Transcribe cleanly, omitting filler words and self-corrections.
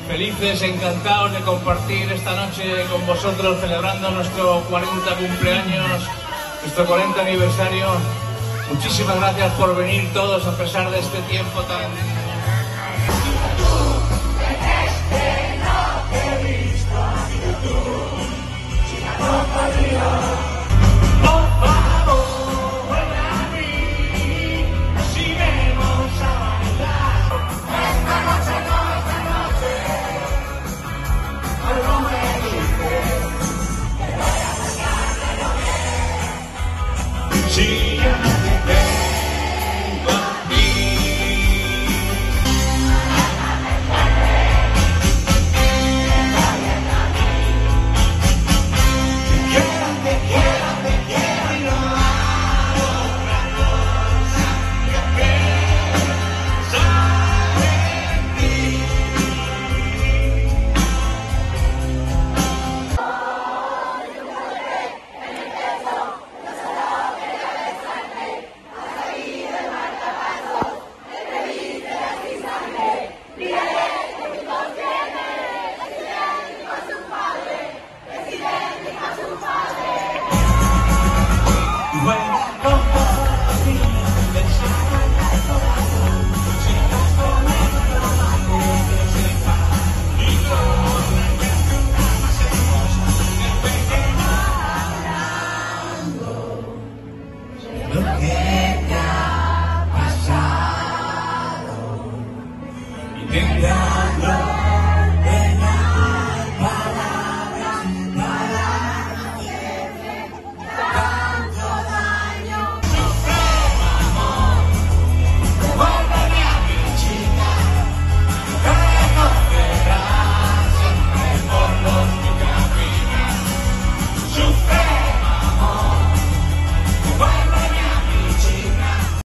Felices, encantados de compartir esta noche con vosotros, celebrando nuestro 40 cumpleaños, nuestro 40 aniversario. Muchísimas gracias por venir todos a pesar de este tiempo tan